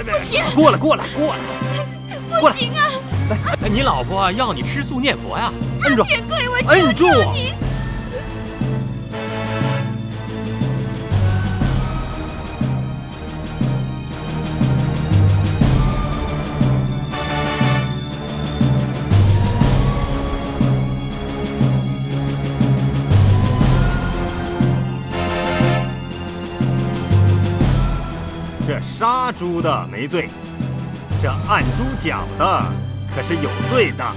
不行！ 过来！ 不行啊！ 来，你老婆要你吃素念佛呀！ 摁住！ 天贵，我摁住！ 你！ 这杀猪的没罪，这按猪脚的可是有罪的。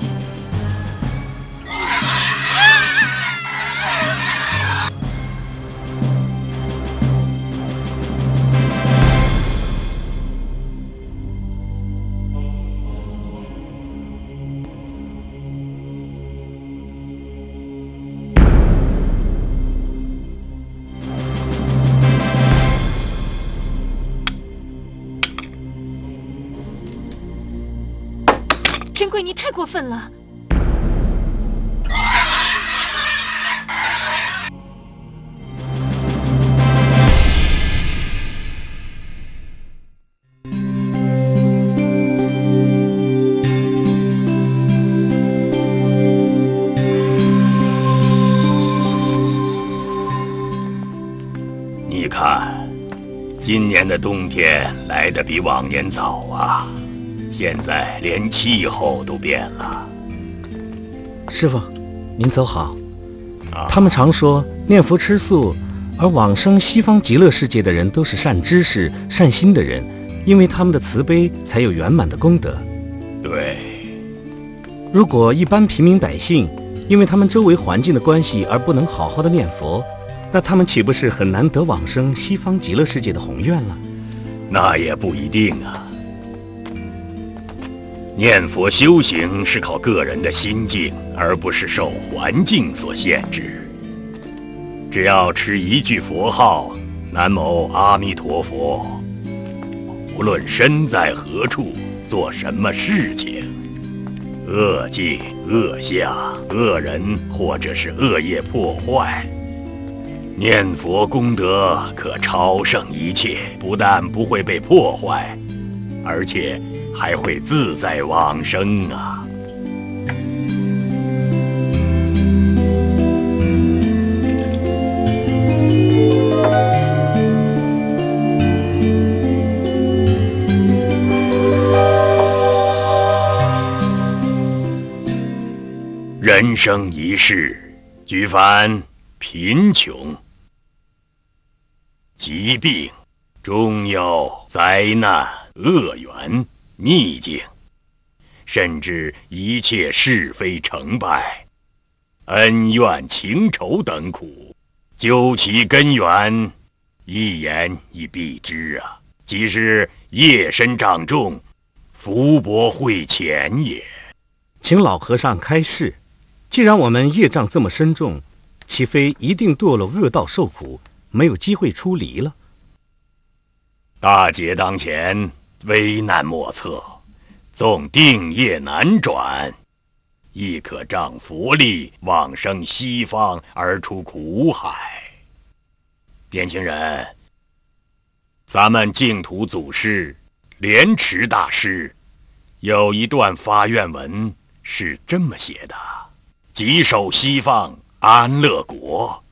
天贵，你太过分了！ 你看，今年的冬天来得比往年早啊。现在连气候都变了。 师父，您走好。他们常说念佛吃素，而往生西方极乐世界的人都是善知识、善心的人，因为他们的慈悲才有圆满的功德。 对。 如果一般平民百姓因为他们周围环境的关系而不能好好的念佛，那他们岂不是很难得往生西方极乐世界的宏愿了？ 那也不一定啊。念佛修行是靠个人的心境，而不是受环境所限制。只要持一句佛号“南无阿弥陀佛”，无论身在何处，做什么事情，恶境、恶相、恶人或者是恶业破坏，念佛功德可超胜一切，不但不会被破坏，而且还会自在往生啊！人生一世，举凡贫穷、疾病、终有灾难、恶缘、逆境，甚至一切是非成败、恩怨情仇等苦，究其根源，一言以蔽之啊，即是业深障重，福薄慧浅也。 请老和尚开示，既然我们业障这么深重，岂非一定堕落恶道受苦，没有机会出离了？ 大劫当前，危难莫测，纵定业难转，亦可仗佛力往生西方而出苦海。年轻人，咱们净土祖师莲池大师有一段发愿文是这么写的：即守西方安乐国，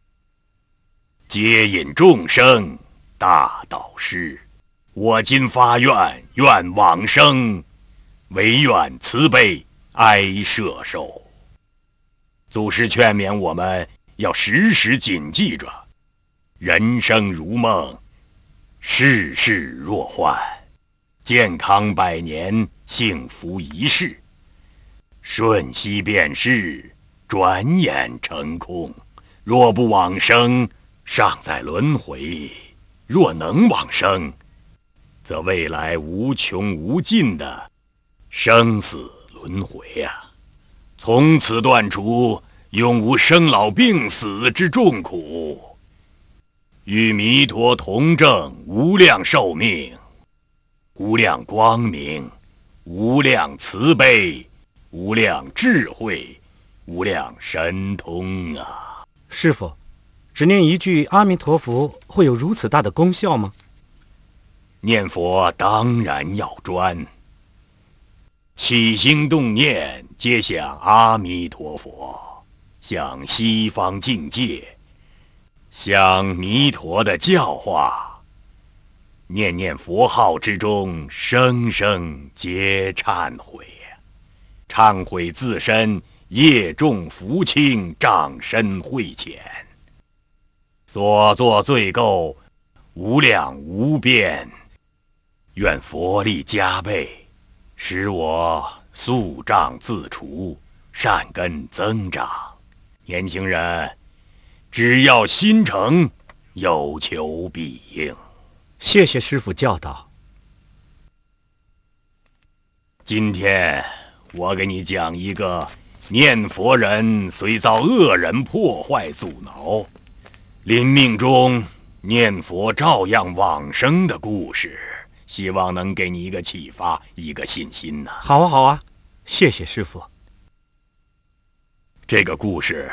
接引众生大导师。我今发愿，愿往生，唯愿慈悲哀摄受。祖师劝勉我们要时时谨记着，人生如梦，世事若幻，健康百年，幸福一世，瞬息便逝，转眼成空。若不往生，尚在轮回；若能往生，则未来无穷无尽的生死轮回啊！从此断除永无生老病死之重苦，与弥陀同证无量寿命、无量光明、无量慈悲、无量智慧、无量神通啊！ 师父，只念一句阿弥陀佛会有如此大的功效吗？ 念佛当然要专，起心动念皆向阿弥陀佛，向西方境界，向弥陀的教化，念念佛号之中，声声皆忏悔，忏悔自身业重福轻，障深慧浅，所作罪垢无量无边，愿佛力加倍，使我宿障自除，善根增长。年轻人，只要心诚，有求必应。 谢谢师父教导。 今天我给你讲一个念佛人虽遭恶人破坏阻挠，临命中念佛照样往生的故事，希望能给你一个启发，一个信心呢。 好啊，好啊，谢谢师父。 这个故事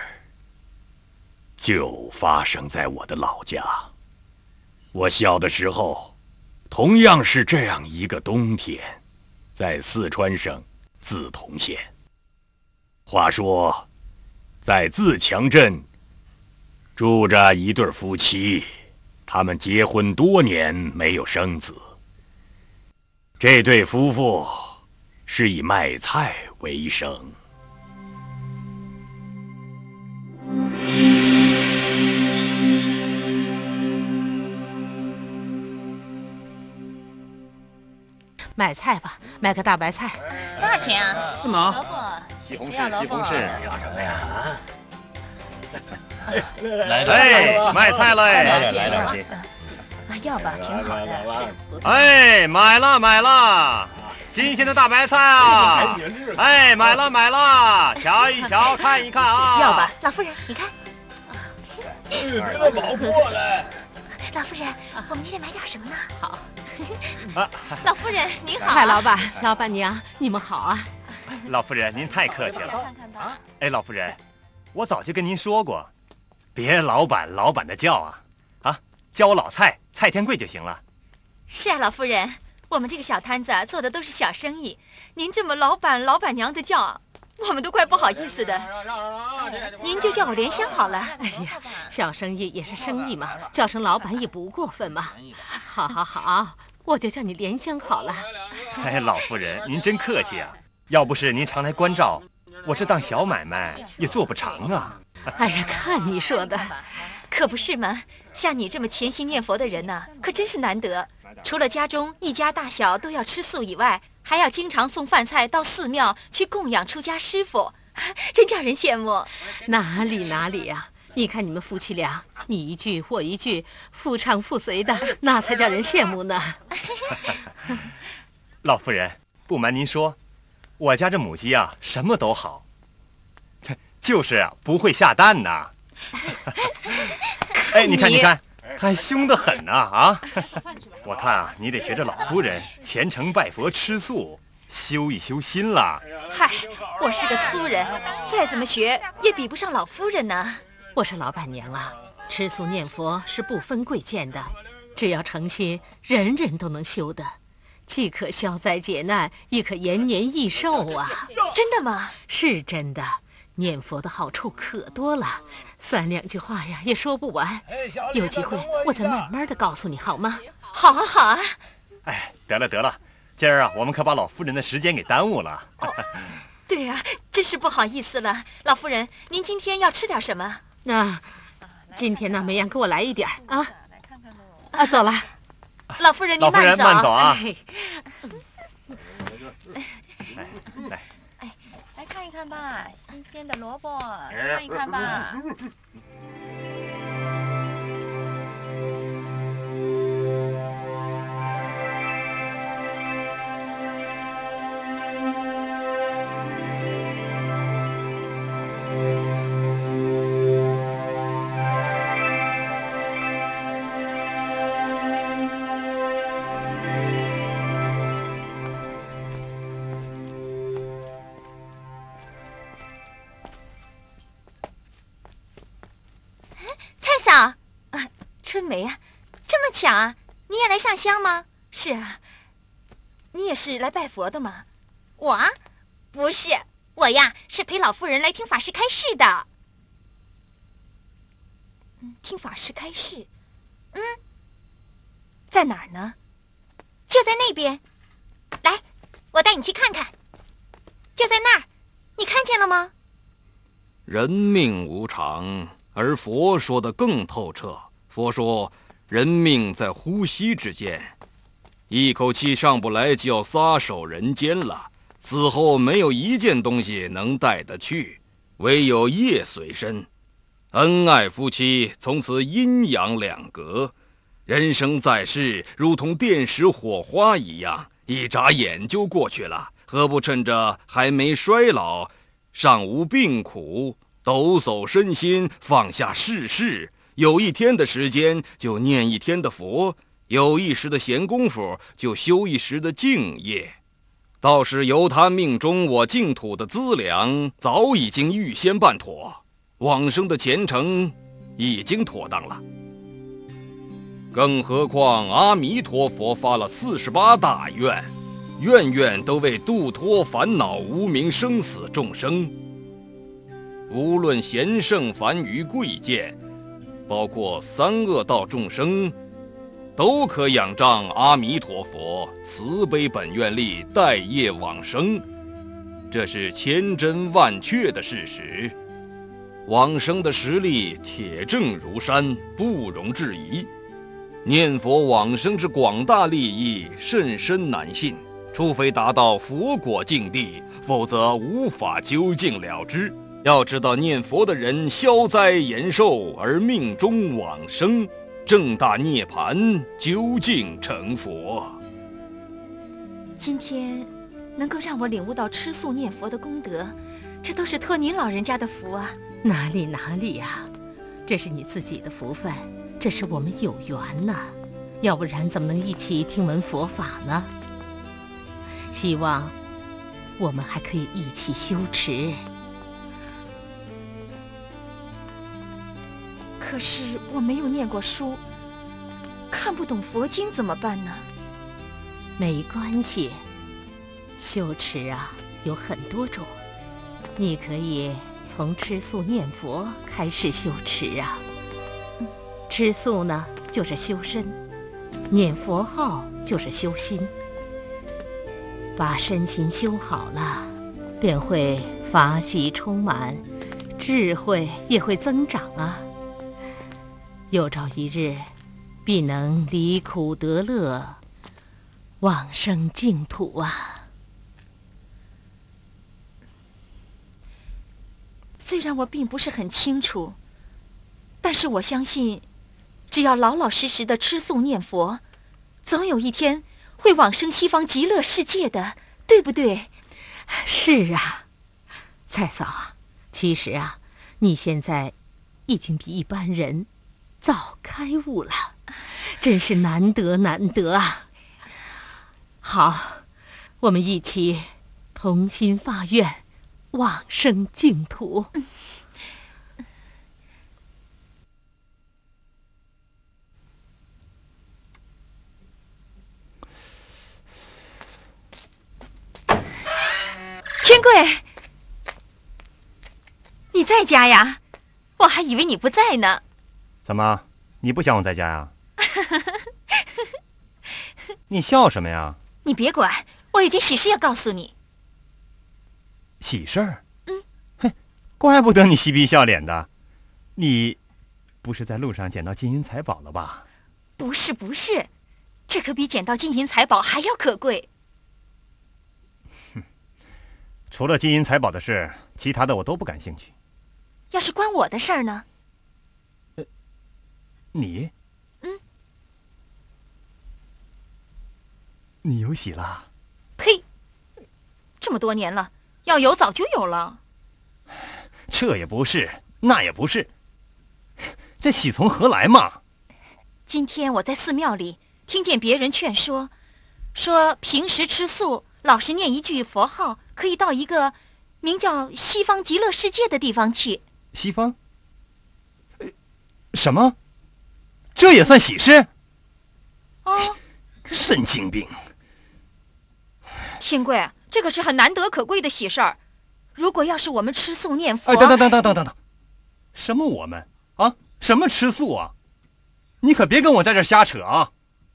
就发生在我的老家。我小的时候，同样是这样一个冬天，在四川省自潼县。话说，在自强镇住着一对夫妻，他们结婚多年没有生子。这对夫妇是以卖菜为生。 买菜吧，买个大白菜， 多少钱啊？ 干嘛？ 萝卜， 西红柿， 谁要萝卜西红柿。 要什么呀？ 哎，卖菜嘞！ 来点儿啊，要吧，挺好的，是不错。 哎，买了买了，新鲜的大白菜啊！哎，买了买了，瞧一瞧，看一看啊！ 要吧，老夫人，你看。 老过来。 老夫人，我们今天买点什么呢？ 好。 老夫人您好。 蔡老板、老板娘，你们好啊！ 老夫人您太客气了。哎，老夫人，我早就跟您说过，别老板老板的叫啊，叫我老蔡，蔡天贵就行了。 是啊，老夫人，我们这个小摊子做的都是小生意，您这么老板老板娘的叫，我们都怪不好意思的。您就叫我莲香好了。 哎呀，小生意也是生意嘛，叫声老板也不过分嘛。好好好，我就叫你莲香好了。 哎，老夫人您真客气啊！要不是您常来关照，我这档小买卖也做不成啊。 哎呀，看你说的， 可不是吗？像你这么潜心念佛的人呢，可真是难得。除了家中一家大小都要吃素以外，还要经常送饭菜到寺庙去供养出家师傅，真叫人羡慕。 哪里呀！你看你们夫妻俩，你一句我一句，夫唱妇随的，那才叫人羡慕呢。 老夫人，不瞒您说，我家这母鸡啊，什么都好，就是不会下蛋呐。哎，你看，它还凶得很呐啊！我看啊，你得学着老夫人虔诚拜佛吃素，修一修心了。 嗨，我是个粗人，再怎么学也比不上老夫人呢。 我说老板娘啊，吃素念佛是不分贵贱的，只要诚心，人人都能修的，既可消灾解难，亦可延年益寿啊！ 真的吗？ 是真的，念佛的好处可多了，三两句话呀也说不完。有机会我再慢慢的告诉你好吗？ 好啊，好啊。 哎，得了，今儿啊，我们可把老夫人的时间给耽误了。 对啊，真是不好意思了。老夫人，您今天要吃点什么？ 那今天呢，梅阳给我来一点啊！走了。 老夫人，您老夫人慢走啊！ 来看一看吧，新鲜的萝卜，看一看吧。 蔡嫂，春梅啊，这么巧啊，你也来上香吗？ 是啊，你也是来拜佛的吗？ 我不是，我呀是陪老夫人来听法师开示的。 听法师开示？在哪儿呢？ 就在那边。来，我带你去看看。就在那儿，你看见了吗？ 人命无常，而佛说的更透彻。佛说，人命在呼吸之间，一口气上不来就要撒手人间了。死后没有一件东西能带得去，唯有业随身。恩爱夫妻从此阴阳两隔，人生在世如同电石火花一样，一眨眼就过去了。何不趁着还没衰老，尚无病苦，抖擞身心，放下世事，有一天的时间就念一天的佛，有一时的闲工夫就修一时的净业。倒是由他命中我净土的资粮早已经预先办妥，往生的前程已经妥当了。更何况阿弥陀佛发了48大愿，愿愿都为度脱烦恼无明生死众生。无论贤圣凡愚贵贱，包括三恶道众生，都可仰仗阿弥陀佛慈悲本愿力，带业往生，这是千真万确的事实。往生的实力铁证如山，不容置疑。念佛往生之广大利益，甚深难信。除非达到佛果境地，否则无法究竟了之。要知道，念佛的人消灾延寿而命中往生，正大涅槃，究竟成佛。 今天能够让我领悟到吃素念佛的功德，这都是托您老人家的福啊！ 哪里呀，这是你自己的福分，这是我们有缘呐，要不然怎么能一起听闻佛法呢？希望我们还可以一起修持。 可是我没有念过书，看不懂佛经怎么办呢？ 没关系，修持啊有很多种，你可以从吃素念佛开始修持啊。吃素呢就是修身，念佛号就是修心。把身心修好了，便会法喜充满，智慧也会增长啊。有朝一日，必能离苦得乐，往生净土啊！ 虽然我并不是很清楚，但是我相信，只要老老实实的吃素念佛，总有一天会往生西方极乐世界的，对不对？ 是啊，蔡嫂啊，其实啊，你现在已经比一般人早开悟了，真是难得啊！好，我们一起同心发愿，往生净土。 天贵，你在家呀？我还以为你不在呢。 怎么，你不想我在家呀？你笑什么呀？ 你别管，我有件喜事要告诉你。 喜事儿？哼，怪不得你嬉皮笑脸的。你不是在路上捡到金银财宝了吧？ 不是，这可比捡到金银财宝还要可贵。 除了金银财宝的事，其他的我都不感兴趣。 要是关我的事儿呢？ 你？你有喜了？ 呸！这么多年了，要有早就有了。 这也不是，那也不是，这喜从何来嘛？ 今天我在寺庙里听见别人劝说平时吃素，老实念一句佛号，可以到一个名叫西方极乐世界的地方去。 西方？什么？这也算喜事？ 哦， 神经病！ 天贵，这可是很难得可贵的喜事儿。如果要是我们吃素念佛…… 哎，等，什么我们啊？什么吃素啊？你可别跟我在这瞎扯啊！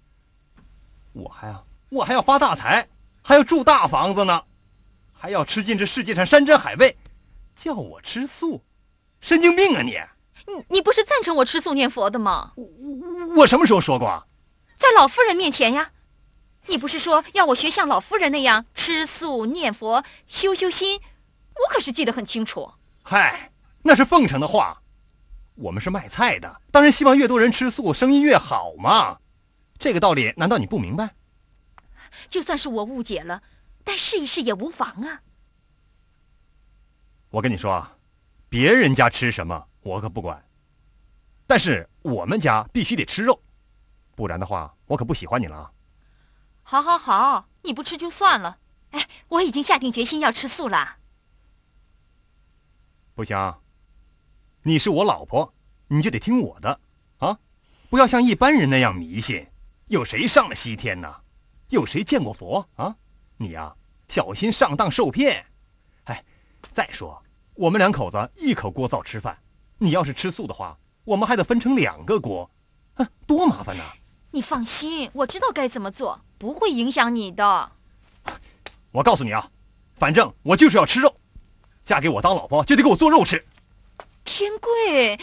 我还要发大财，还要住大房子呢，还要吃尽这世界上山珍海味，叫我吃素，神经病啊你！ 你不是赞成我吃素念佛的吗？ 我什么时候说过？ 在老夫人面前呀。你不是说要我学像老夫人那样吃素念佛修心？我可是记得很清楚。 嗨，那是奉承的话。我们是卖菜的，当然希望越多人吃素，生意越好嘛。这个道理难道你不明白？ 就算是我误解了，但试一试也无妨啊。 我跟你说，别人家吃什么我可不管，但是我们家必须得吃肉，不然的话我可不喜欢你了啊。 好，你不吃就算了。哎，我已经下定决心要吃素了。 不行，你是我老婆，你就得听我的啊！不要像一般人那样迷信。有谁上了西天呢？有谁见过佛啊？你呀，小心上当受骗。哎，再说我们两口子一口锅灶吃饭，你要是吃素的话，我们还得分成2个锅，多麻烦呢！ 你放心，我知道该怎么做，不会影响你的。 我告诉你啊，反正我就是要吃肉，嫁给我当老婆就得给我做肉吃。 天贵，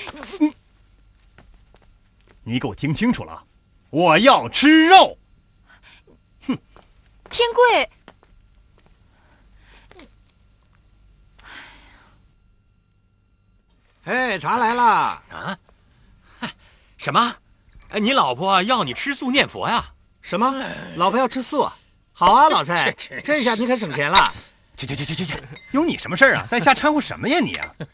你给我听清楚了，我要吃肉。 哼，天贵， 哎，茶来了啊！ 什么？你老婆要你吃素念佛呀？ 什么？老婆要吃素？好啊，老蔡，这下你可省钱了。 去，有你什么事儿啊？在瞎掺和什么呀你啊？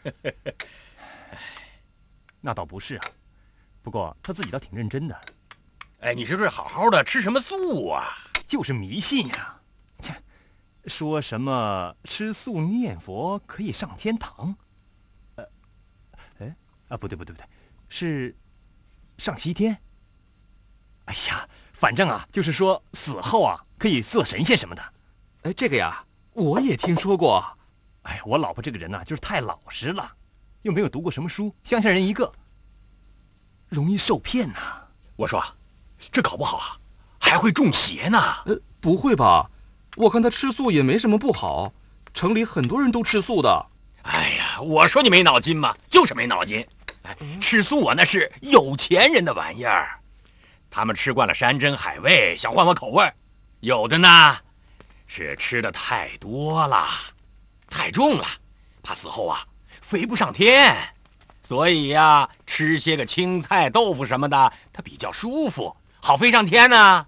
那倒不是啊，不过他自己倒挺认真的。 哎，你是不是好好的吃什么素啊？ 就是迷信呀！切，说什么吃素念佛可以上天堂？不对，是上西天。哎呀，反正啊，就是说死后啊可以做神仙什么的。 哎，这个呀，我也听说过。 哎，我老婆这个人呢，就是太老实了，又没有读过什么书，乡下人一个，容易受骗呐。 我说，这搞不好啊，还会中邪呢。 不会吧？我看他吃素也没什么不好，城里很多人都吃素的。 哎呀，我说你没脑筋嘛，就是没脑筋。吃素啊，那是有钱人的玩意儿，他们吃惯了山珍海味，想换换口味。有的呢，是吃的太多了，太重了，怕死后啊飞不上天，所以呀，吃些个青菜豆腐什么的，它比较舒服，好飞上天呢。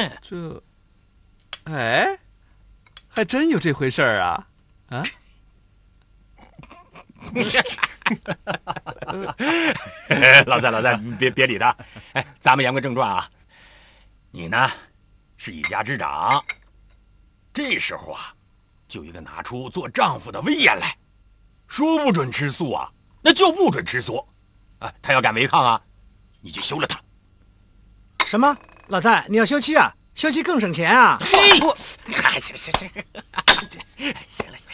哎，还真有这回事儿啊！啊？ 老蔡，别理他。哎，咱们言归正传啊。你呢，是一家之长，这时候啊，就应该拿出做丈夫的威严来，说不准吃素啊，那就不准吃素。他要敢违抗啊，你就休了他。 什么？老蔡，你要休妻啊？休妻更省钱啊！ 嘿，行，行了。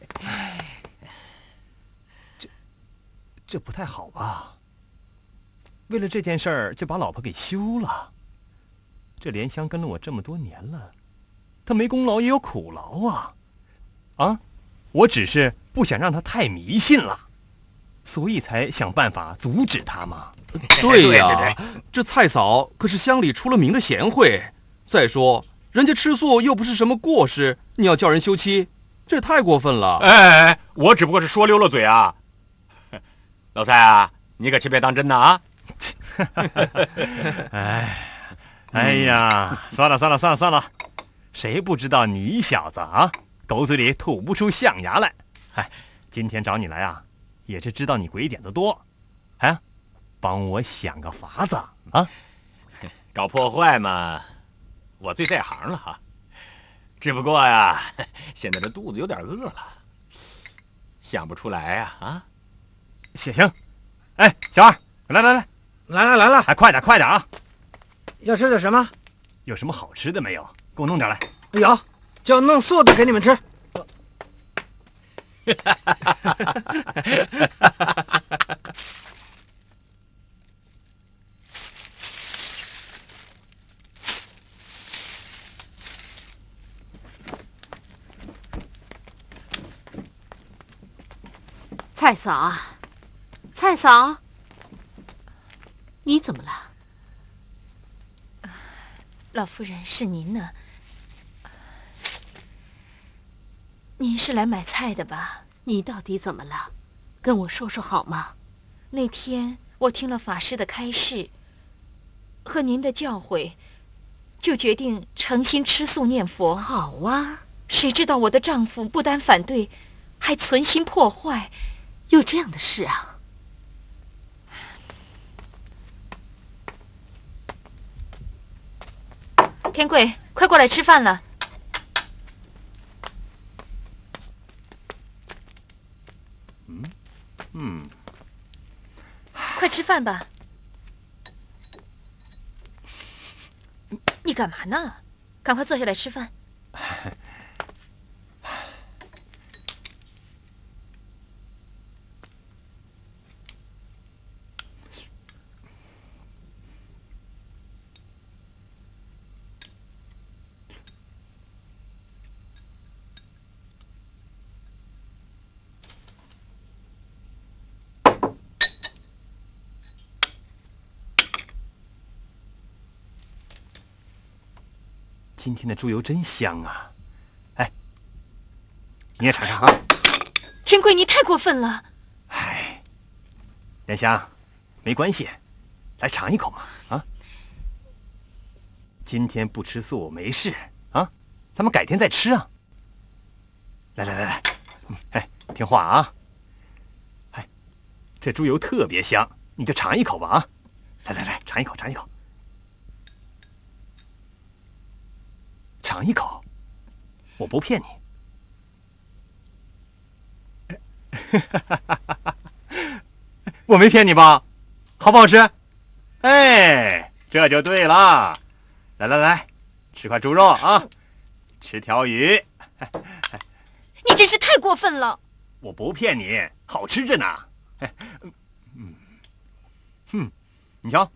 这不太好吧？为了这件事儿就把老婆给休了。这莲香跟了我这么多年了，她没功劳也有苦劳啊！啊，我只是不想让她太迷信了，所以才想办法阻止她嘛。 对呀，这蔡嫂可是乡里出了名的贤惠。再说，人家吃素又不是什么过失，你要叫人休妻，这太过分了。 哎，我只不过是说溜了嘴啊。老蔡啊，你可切别当真呐啊！ 哎呀，算了，谁不知道你小子啊，狗嘴里吐不出象牙来。今天找你来啊，也是知道你鬼点子多，帮我想个法子啊！ 搞破坏嘛，我最在行了哈。只不过呀，现在这肚子有点饿了，想不出来呀啊！ 行，小二，来了， 快点啊！ 要吃点什么？ 有什么好吃的没有？给我弄点来。 有，就弄素的给你们吃。 蔡嫂啊，蔡嫂，你怎么了？ 老夫人，是您呢？您是来买菜的吧？ 你到底怎么了？跟我说说好吗？ 那天我听了法师的开示和您的教诲，就决定诚心吃素念佛。 好啊， 谁知道我的丈夫不但反对，还存心破坏。 有这样的事啊？ 天贵，快过来吃饭了。快吃饭吧。你干嘛呢？赶快坐下来吃饭。 今天的猪油真香啊！哎，你也尝尝啊！ 天贵，你太过分了！ 哎，莲香，没关系，来尝一口嘛！啊，今天不吃素没事啊，咱们改天再吃啊！来，哎，听话啊！哎，这猪油特别香，你就尝一口吧啊！来，尝一口。尝一口，我不骗你。我没骗你吧？好不好吃？哎，这就对了。来，吃块猪肉啊，吃条鱼。 你真是太过分了！ 我不骗你，好吃着呢。你瞧，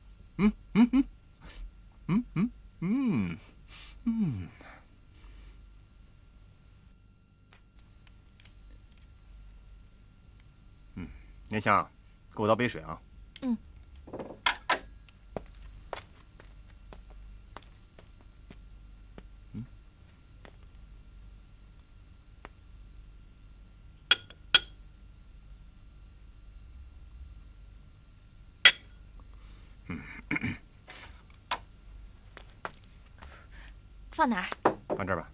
莲香，给我倒杯水啊。 放哪儿？ 放这儿吧。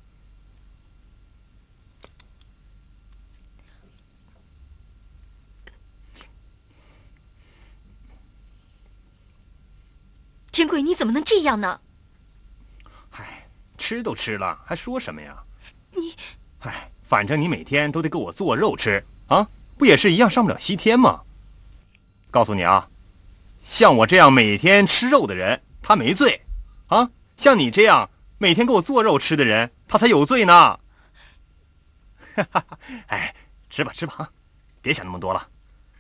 天贵，你怎么能这样呢？ 唉，吃都吃了，还说什么呀？ 你， 唉，反正你每天都得给我做肉吃啊，不也是一样上不了西天吗？告诉你啊，像我这样每天吃肉的人，他没罪啊；像你这样每天给我做肉吃的人，他才有罪呢。哎，吃吧啊，别想那么多了。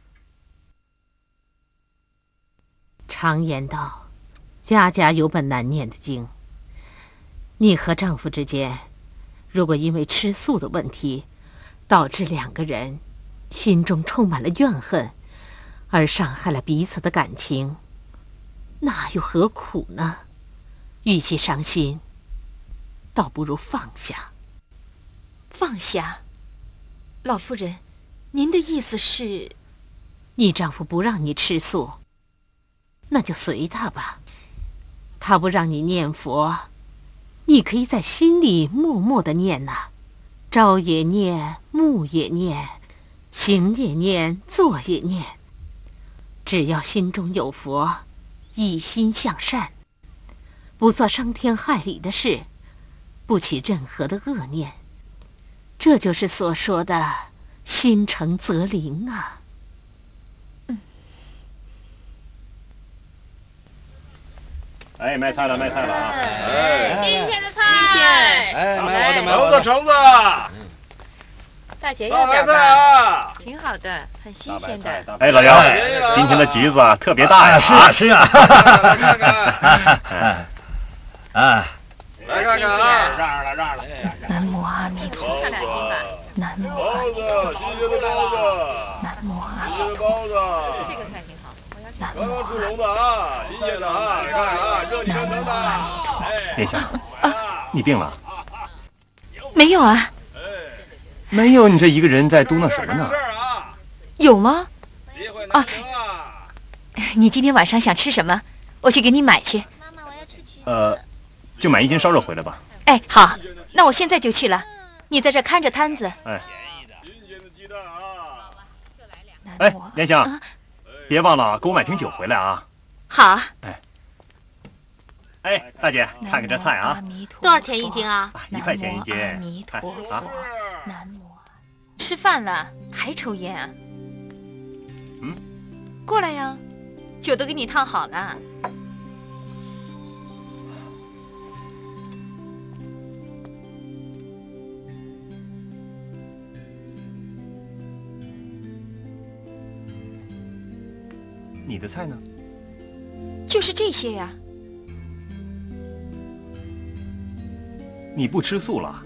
常言道，家家有本难念的经。你和丈夫之间，如果因为吃素的问题，导致两个人心中充满了怨恨，而伤害了彼此的感情，那又何苦呢？与其伤心，倒不如放下。 放下？老夫人，您的意思是？ 你丈夫不让你吃素，那就随他吧。他不让你念佛，你可以在心里默默地念呐，朝也念，暮也念，行也念，坐也念。只要心中有佛，一心向善，不做伤天害理的事，不起任何的恶念，这就是所说的心诚则灵啊。 哎，卖菜了，卖菜了啊！ 新鲜的菜， 哎， 橙子，橙子， 大姐大白菜要点吧， 啊！ 挺好的，很新鲜的。 哎，老杨，今天的橘子特别大呀！ 是啊，是啊。 来看看， 啊， 来看看啊！ 让了。 南无阿弥陀佛， 看两斤吧， 南无包子，新鲜的包子， 南无阿弥新鲜的包子， 这个菜挺好，我要吃。 刚刚出笼的啊，新鲜的啊，你看啊，热气腾腾的。哎， 殿下，你病了？ 没有啊？ 没有，你这一个人在嘟囔什么呢？ 有吗？ 机会难得啊！ 你今天晚上想吃什么？我去给你买去。 妈妈，我要吃橘子。 就买1斤烧肉回来吧。 哎，好，那我现在就去了。你在这看着摊子。 哎， 新鲜的鸡蛋啊！ 哎，莲香，别忘了给我买瓶酒回来啊。 好。 哎，大姐，看看这菜啊， 多少钱一斤啊 ？1块钱1斤。 阿弥陀佛， 啊， 南无。吃饭了还抽烟啊？过来呀，酒都给你烫好了。 你的菜呢？ 就是这些呀。 你不吃素了？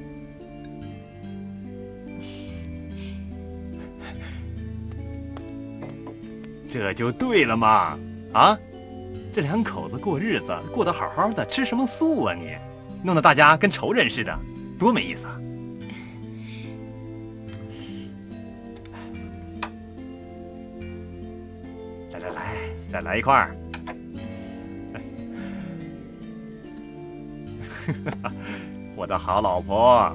这就对了嘛！啊，这2口子过日子过得好好的，吃什么素啊你？弄得大家跟仇人似的，多没意思啊！来，再来一块儿。我的好老婆。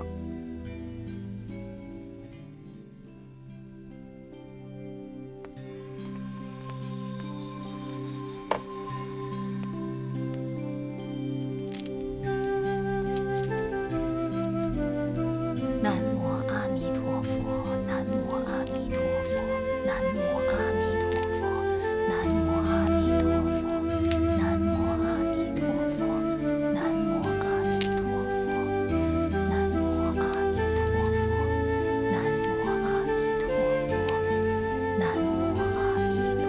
南无阿弥陀佛，南无阿弥陀佛，南无阿弥陀佛，南无阿弥陀佛，南无阿弥陀佛，南无阿弥陀佛，南无阿弥陀佛，南无阿弥陀佛，南无阿弥陀佛，南无阿弥陀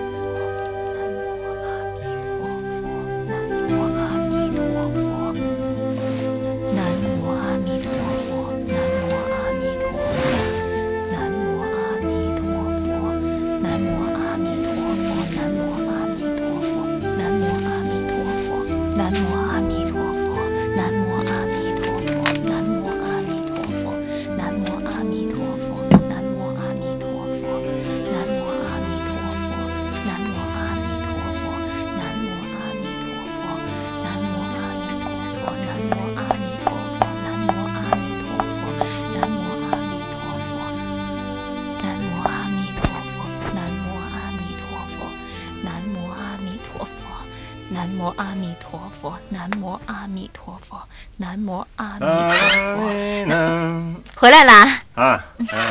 佛，南无阿弥陀佛，南无阿弥陀佛。南无阿弥陀佛，南无阿弥陀佛，南无阿弥陀佛。回来啦！ 啊。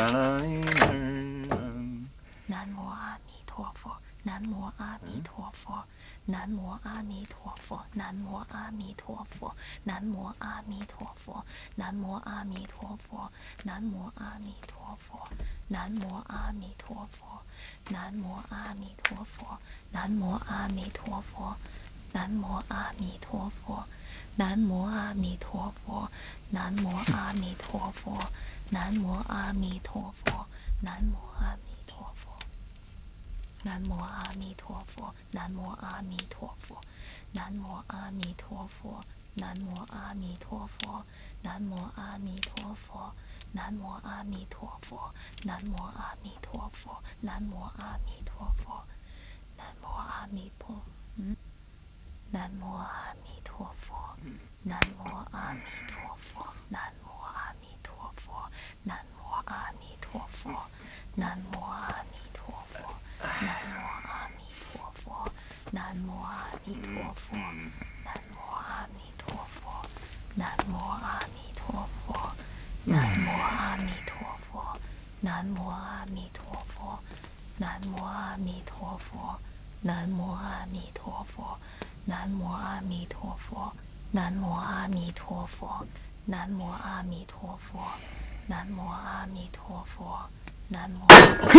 南无阿弥陀佛，南无阿弥陀佛，南无阿弥陀佛，南无阿弥陀佛，南无阿弥陀佛，南无阿弥陀佛，南无阿弥陀佛，南无阿弥陀佛，南无阿弥陀佛，南无阿弥陀佛。南无阿弥陀佛，南无阿弥陀佛，南无阿弥陀佛，南无阿弥陀佛，南无阿弥陀佛，南无阿弥陀佛，南无阿弥陀佛，南无阿弥陀佛，南无阿弥陀佛，南无阿弥陀佛，南无阿弥陀佛，南无阿弥陀佛，南无阿弥陀佛，南无阿弥陀。南无阿弥陀佛，南无阿弥陀佛，南无阿弥陀佛，南无阿弥陀佛，南无阿弥陀佛，南无阿弥陀佛，南无阿弥陀佛，南无阿弥陀佛，南无阿弥陀佛，南无阿弥陀佛，南无阿弥陀佛，南无阿弥陀佛，南无阿弥陀佛。 南无阿弥陀佛，南无阿弥陀佛，南无阿弥陀佛，南无阿弥陀佛，南无。哼！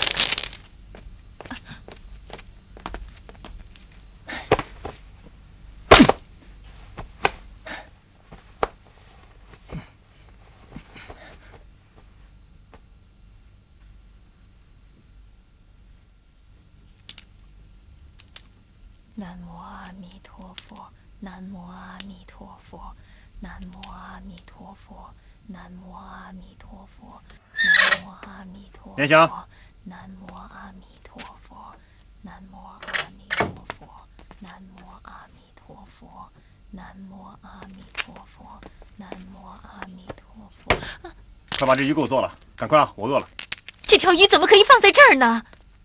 南无阿弥陀佛，南无阿弥陀佛，南无阿弥陀佛，南无阿弥陀佛，南无阿弥陀佛。 念经。 南无阿弥陀佛，南无阿弥陀佛，南无阿弥陀佛，南无阿弥陀佛，南无阿弥陀佛。 快把这鱼给我做了，赶快啊！我饿了。 这条鱼怎么可以放在这儿呢？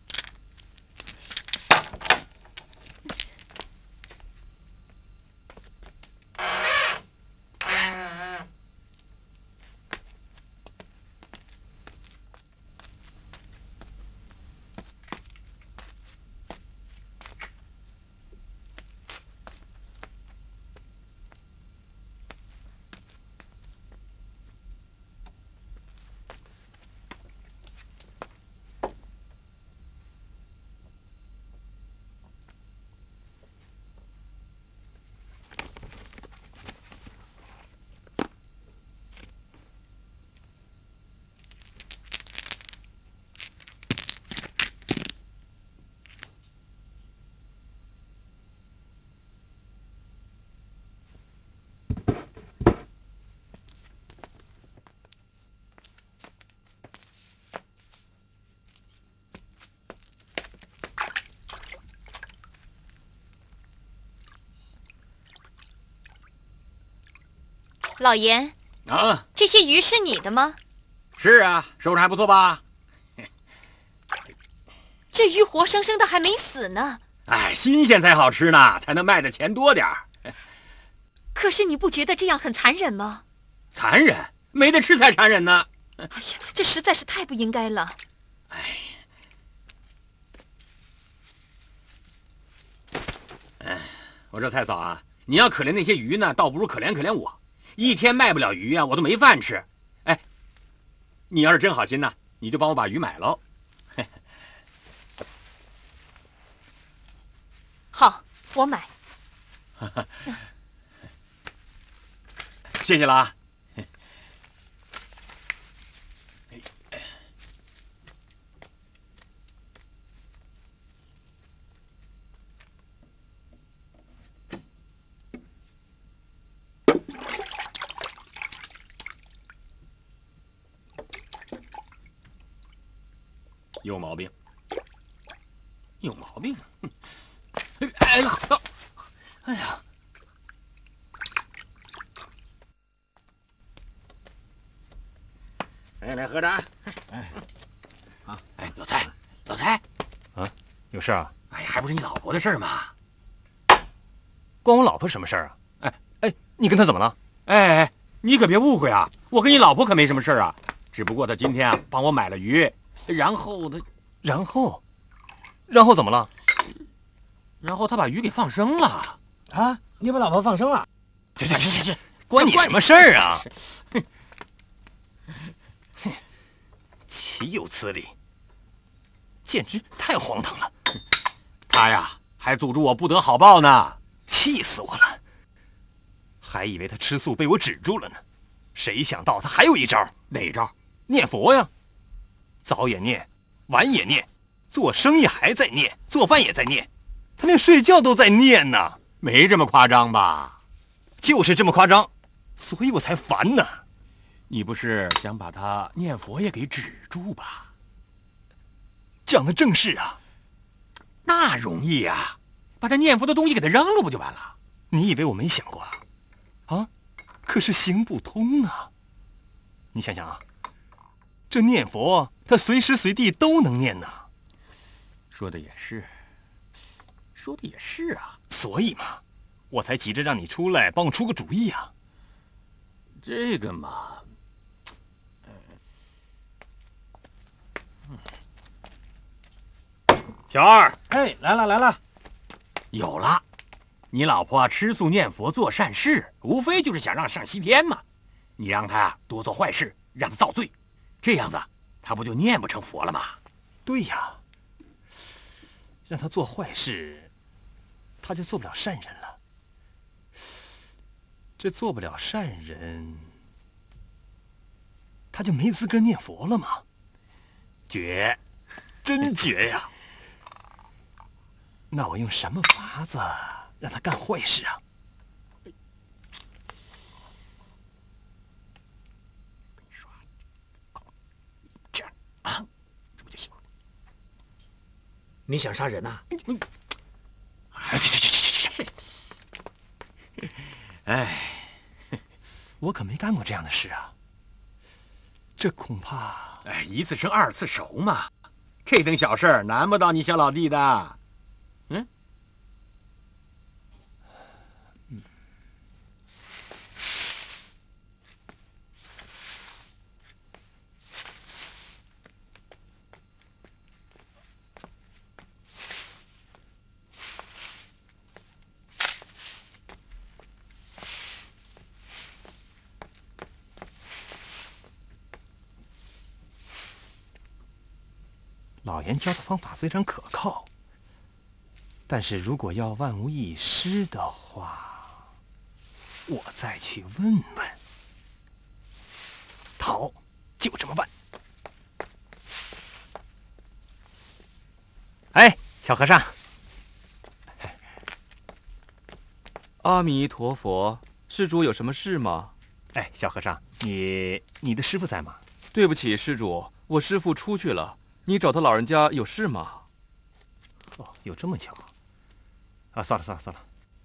老严啊， 这些鱼是你的吗？ 是啊，收拾还不错吧？ 这鱼活生生的还没死呢。 哎，新鲜才好吃呢，才能卖的钱多点儿。 可是你不觉得这样很残忍吗？ 残忍？没得吃才残忍呢。 哎呀，这实在是太不应该了。 哎，我说蔡嫂啊，你要可怜那些鱼呢，倒不如可怜可怜我。一天卖不了鱼啊，我都没饭吃。哎，你要是真好心呢，你就帮我把鱼买喽。 好，我买。 谢谢了啊。有毛病，有毛病！哎呀，哎呀！哎，来喝着啊！哎，啊，哎，老蔡，老蔡， 啊，有事啊？ 哎，还不是你老婆的事吗？ 关我老婆什么事啊？哎，你跟她怎么了？ 哎，你可别误会啊，我跟你老婆可没什么事啊，只不过她今天啊帮我买了鱼。然后怎么了？ 然后他把鱼给放生了啊！你把老婆放生了？ 这， 关你什么事儿啊？岂有此理！简直太荒唐了！ 他呀，还诅咒我不得好报呢， 气死我了！还以为他吃素被我止住了呢，谁想到他还有一招。 哪一招？ 念佛呀！早也念，晚也念，做生意还在念，做饭也在念，他连睡觉都在念呢。 没这么夸张吧？ 就是这么夸张，所以我才烦呢。 你不是想把他念佛也给止住吧？ 讲的正是啊。 那容易啊，把他念佛的东西给他扔了不就完了？ 你以为我没想过啊？啊，可是行不通啊。你想想啊，这念佛他随时随地都能念呢。 说的也是，说的也是啊。 所以嘛，我才急着让你出来帮我出个主意啊。 这个嘛， 小二， 哎，来了， 有了， 你老婆吃素念佛做善事，无非就是想让上西天嘛。你让她多做坏事，让她造罪，这样子她不就念不成佛了吗？ 对呀，让她做坏事，她就做不了善人了。这做不了善人，她就没资格念佛了吗？绝，真绝呀！那我用什么法子让她干坏事啊？ 这样啊，这不就行了？ 你想杀人呐？ 去！哎，我可没干过这样的事啊。这恐怕…… 哎，一次生二次熟嘛，这等小事难不倒你小老弟的。嗯。 老严教的方法虽然可靠，但是如果要万无一失的话，我再去问问。好，就这么办。哎，小和尚。 阿弥陀佛，施主有什么事吗？ 哎，小和尚，你的师傅在吗？ 对不起，施主，我师傅出去了。你找他老人家有事吗？ 哦，有这么巧啊！算了，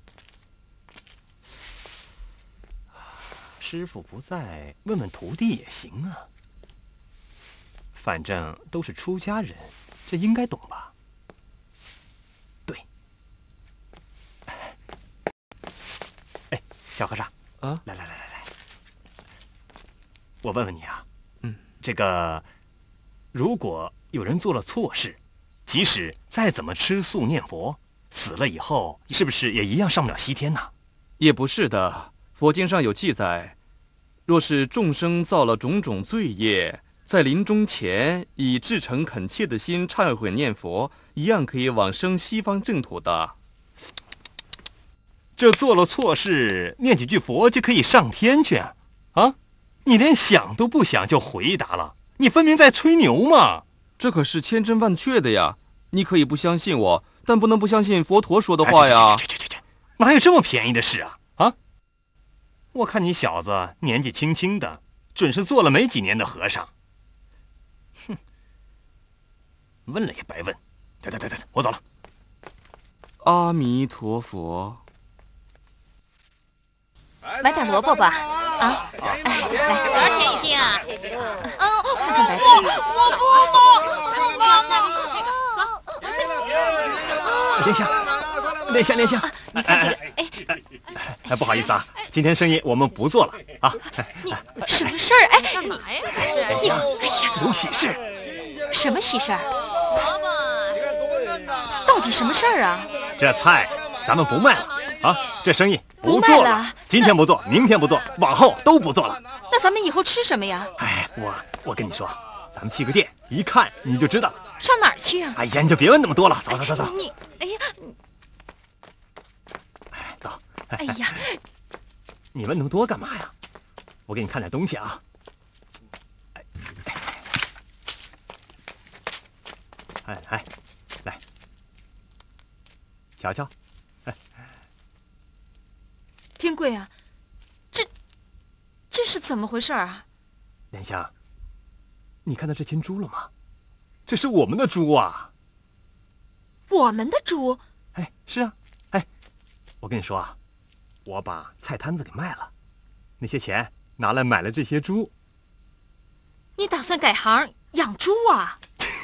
师傅不在，问问徒弟也行啊。反正都是出家人，这应该懂吧？对。哎，小和尚啊， 来，我问问你啊，这个如果有人做了错事，即使再怎么吃素念佛，死了以后是不是也一样上不了西天呢？ 也不是的，佛经上有记载，若是众生造了种种罪业，在临终前以至诚恳切的心忏悔念佛，一样可以往生西方净土的。 这做了错事，念几句佛就可以上天去啊？你连想都不想就回答了，你分明在吹牛嘛！ 这可是千真万确的呀！你可以不相信我，但不能不相信佛陀说的话呀！ 哪有这么便宜的事啊？我看你小子年纪轻轻的，准是做了没几年的和尚。哼，问了也白问。对，我走了。 阿弥陀佛。 买点萝卜吧，啊！ 来，多少钱一斤啊？谢谢。 看看白菜。 我不莲香， 你看这个， 哎，不好意思啊，今天生意我们不做了啊。 你什么事儿？哎， 干嘛呀？ 你，哎呀， 有喜事。 什么喜事儿？到底什么事儿啊？ 这菜咱们不卖了啊，这生意不做了。今天不做，明天不做，往后都不做了。 那咱们以后吃什么呀？ 哎，我跟你说，咱们去个店，一看你就知道。 上哪儿去啊？ 哎呀，你就别问那么多了，走。 你，哎呀， 走。 哎呀， 你问那么多干嘛呀？我给你看点东西啊。哎，来，瞧瞧。 天贵啊，这是怎么回事啊？ 莲香，你看到这群猪了吗？这是我们的猪啊！ 我们的猪？ 哎，是啊。哎，我跟你说啊，我把菜摊子给卖了，那些钱拿来买了这些猪。 你打算改行养猪啊？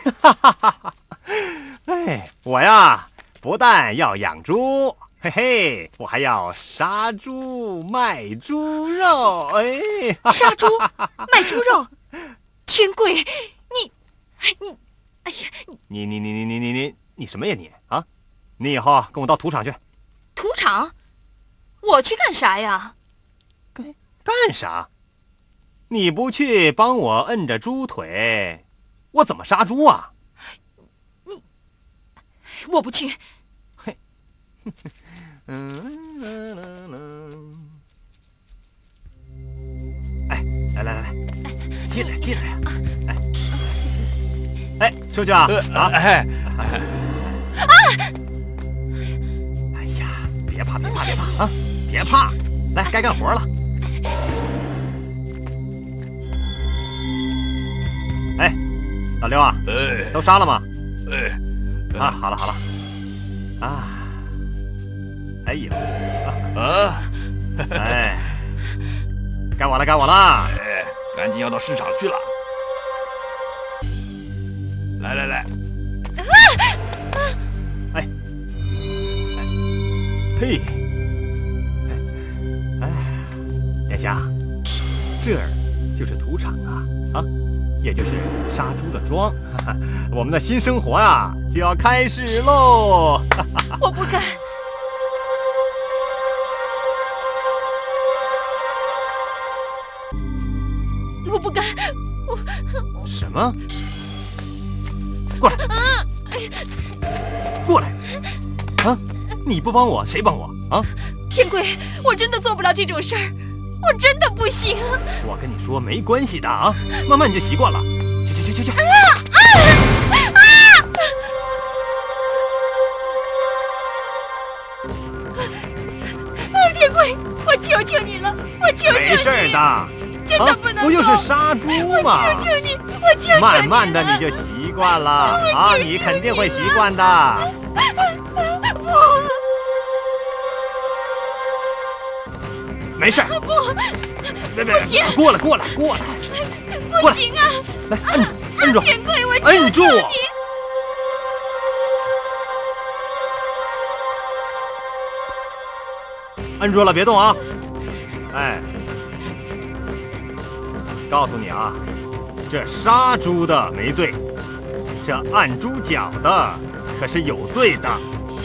哎，我呀，不但要养猪，嘿嘿，我还要杀猪卖猪肉。哎， 杀猪卖猪肉，天贵，你，哎呀， 你什么呀你啊？你以后跟我到土场去。 土场？ 场？我去干啥呀？ 干啥？你不去帮我摁着猪腿，我怎么杀猪啊？ 我不去。 嘿，哎，来，进来呀！哎，出去啊！哎呀，别怕啊！别怕，来，该干活了。哎，老刘啊，都杀了吗？啊，好了，啊，哎呦，哎，该我了， 赶紧要到市场去了。来， 哎，嘿，哎，眼霞，这儿就是土场啊，也就是杀猪的庄，我们的新生活啊就要开始喽！ 我不敢。我不敢， 什么？过来！啊！你不帮我，谁帮我啊？ 天贵，我真的做不了这种事儿，我真的不行。 我跟你说没关系的啊，慢慢你就习惯了。去！ 天贵，我求求你了，我求求你！ 没事的， 真的不能不就是杀猪吗？ 我求求你，我求求你！ 慢慢的你就习惯了啊，你肯定会习惯的。没事。 不行！ 过来！ 不行啊！ 来，摁住！ 天贵，我摁住！摁住了，别动啊！哎，告诉你啊，这杀猪的没罪，这按猪脚的可是有罪的。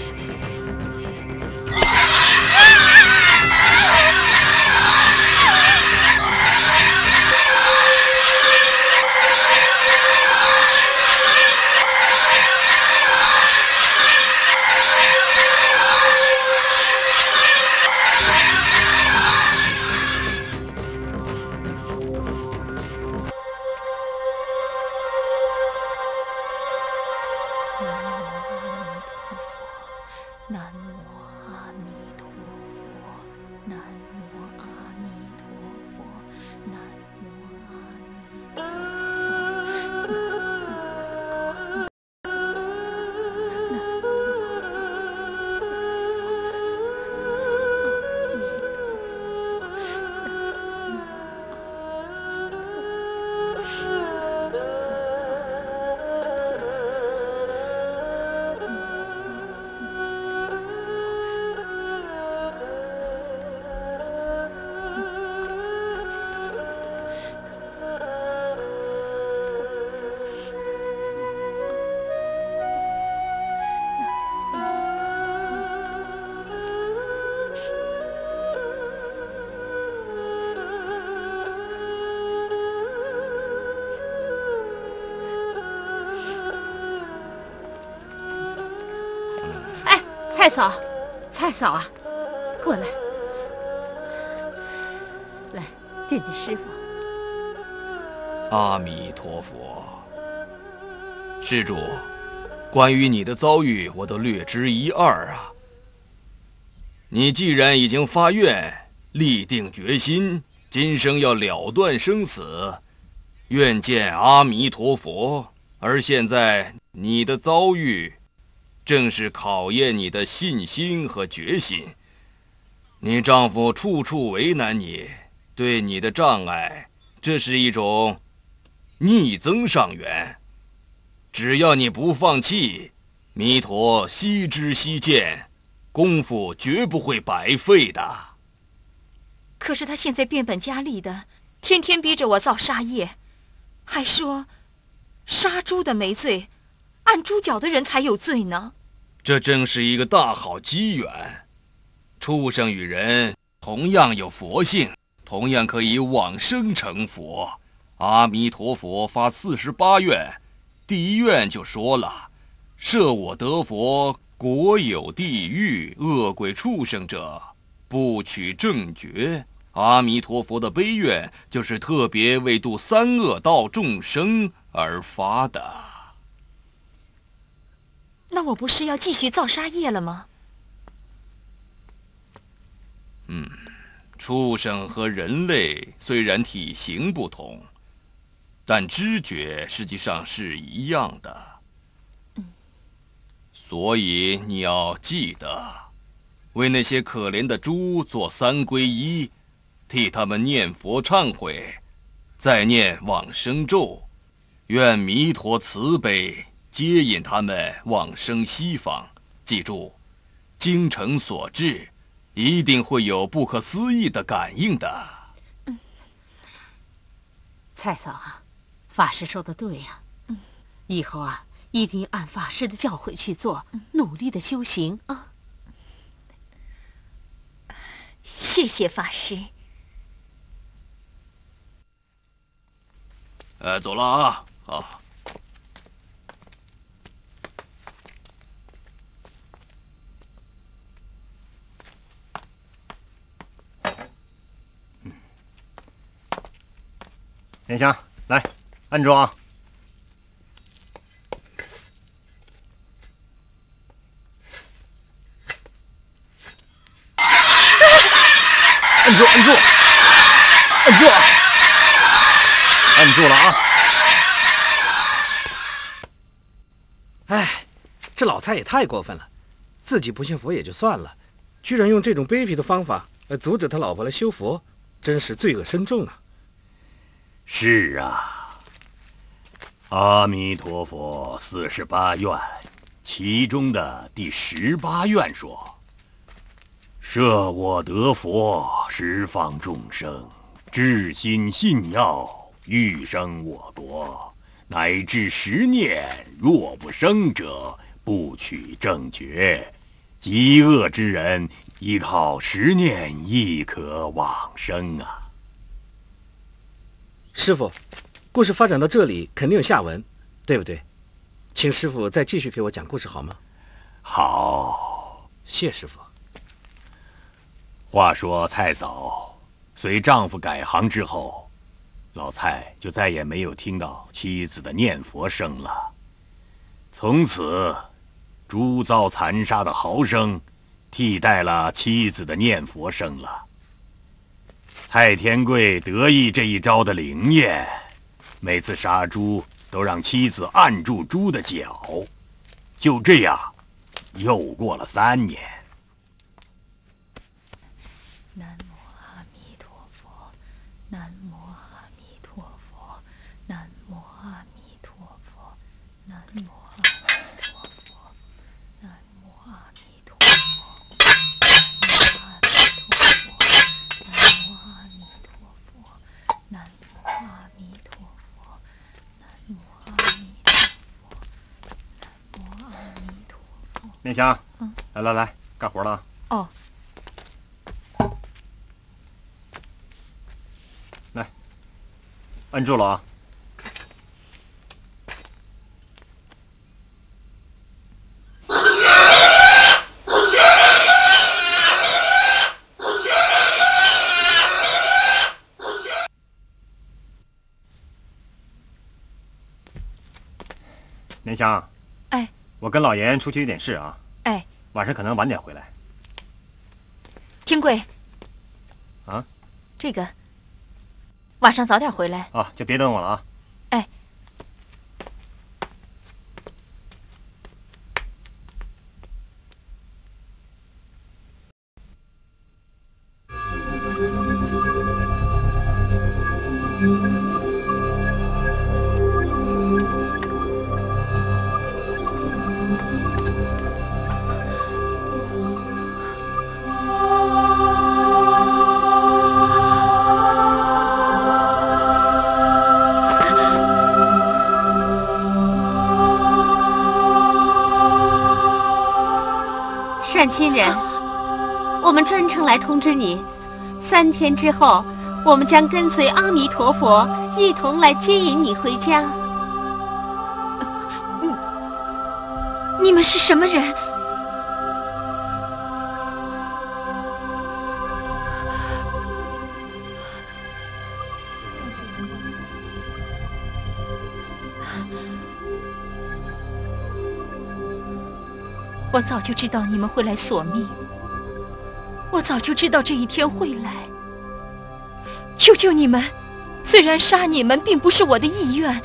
蔡嫂啊，过来，来见见师傅。 阿弥陀佛。施主，关于你的遭遇，我都略知一二啊。你既然已经发愿，立定决心，今生要了断生死，愿见阿弥陀佛。而现在你的遭遇，正是考验你的信心和决心。你丈夫处处为难你，对你的障碍，这是一种逆增上缘。只要你不放弃，弥陀悉知悉见，功夫绝不会白费的。 可是他现在变本加厉的，天天逼着我造杀业，还说杀猪的没罪，按猪脚的人才有罪呢。 这正是一个大好机缘。 畜生与人同样有佛性，同样可以往生成佛。阿弥陀佛发48愿，第1愿就说了：设我得佛，国有地狱，恶鬼畜生者，不取正觉。阿弥陀佛的悲愿就是特别为度3恶道众生而发的。 那我不是要继续造杀业了吗？ 畜生和人类虽然体型不同，但知觉实际上是一样的。所以你要记得，为那些可怜的猪做3皈依，替他们念佛忏悔，再念往生咒，愿弥陀慈悲，接引他们往生西方。记住，精诚所至，一定会有不可思议的感应的。 蔡嫂啊，法师说的对呀。以后啊，一定按法师的教诲去做，努力的修行啊。 谢谢法师。 走了啊！好。 莲香，来，按住啊！按住，按住，按住！按住了啊！ 哎，这老蔡也太过分了，自己不信佛也就算了，居然用这种卑鄙的方法来阻止他老婆来修佛，真是罪恶深重啊！ 是啊，阿弥陀佛48愿，其中的第18愿说：设我得佛，十方众生至心信要，欲生我国，乃至10念，若不生者，不取正觉。极恶之人，依靠10念亦可往生啊！ 师傅，故事发展到这里，肯定有下文，对不对？请师傅再继续给我讲故事好吗？ 好， 谢师傅。 话说蔡嫂随丈夫改行之后，老蔡就再也没有听到妻子的念佛声了。从此，猪遭残杀的嚎声替代了妻子的念佛声了。蔡天贵得意这一招的灵验，每次杀猪都让妻子按住猪的脚。就这样，又过了3年。 南无阿弥陀佛，南无阿弥陀佛，南无阿弥陀佛，南无阿弥陀佛，南无阿弥陀佛，南无阿弥陀佛，南无阿弥陀佛，南无阿弥陀佛，南无阿弥陀佛。 莲香，来，干活了。 哦。 来，按住了啊！莲香， 哎， 我跟老严出去有点事啊。 哎， 晚上可能晚点回来。 天贵， 啊， 这个晚上早点回来啊，就别等我了啊。 哎，善亲人， 我们专程来通知你，3天之后，我们将跟随阿弥陀佛一同来接引你回家。 你们是什么人？我早就知道你们会来索命，我早就知道这一天会来。求求你们，虽然杀你们并不是我的意愿，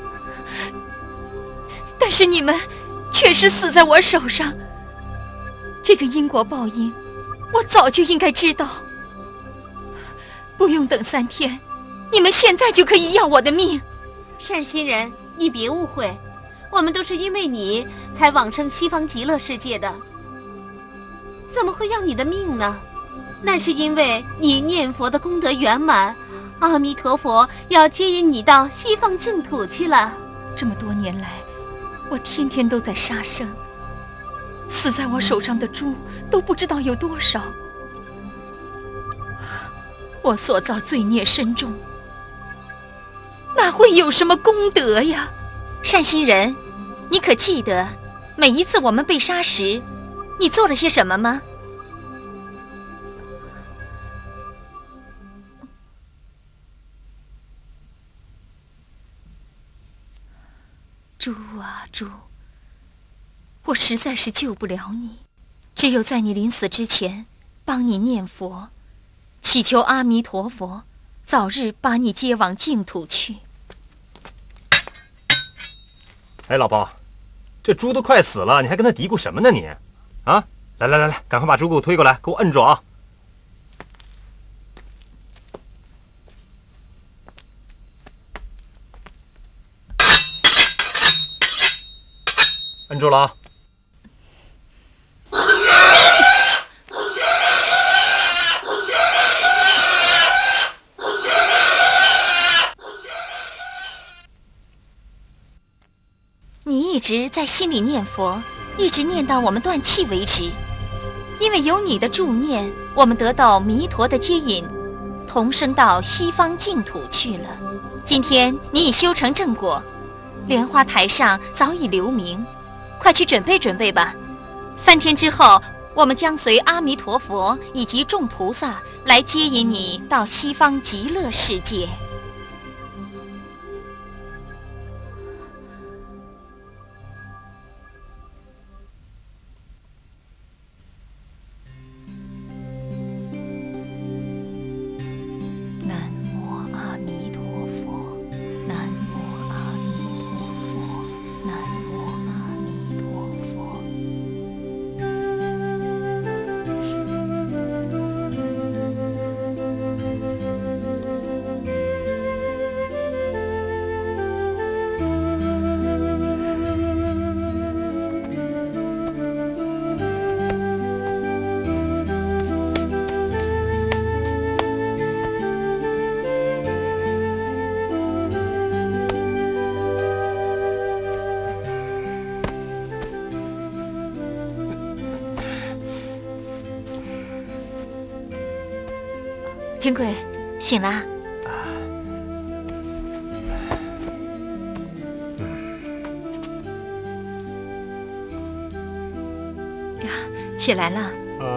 但是你们确实死在我手上。这个因果报应，我早就应该知道。不用等3天，你们现在就可以要我的命。 善心人，你别误会，我们都是因为你才往生西方极乐世界的，怎么会要你的命呢？那是因为你念佛的功德圆满，阿弥陀佛要接引你到西方净土去了。 这么多年来，我天天都在杀生，死在我手上的猪都不知道有多少。我所造罪孽深重，哪会有什么功德呀？善心人，你可记得每一次我们被杀时，你做了些什么吗？猪啊猪，我实在是救不了你，只有在你临死之前，帮你念佛，祈求阿弥陀佛早日把你接往净土去。 哎，老包，这猪都快死了，你还跟他嘀咕什么呢你？啊，来，赶快把猪给我推过来，给我摁住啊！摁住了啊！ 你一直在心里念佛，一直念到我们断气为止。因为有你的助念，我们得到弥陀的接引，同生到西方净土去了。今天你已修成正果，莲花台上早已留名，快去准备准备吧。3天之后，我们将随阿弥陀佛以及众菩萨来接引你到西方极乐世界。天贵，醒啦！呀，起来了。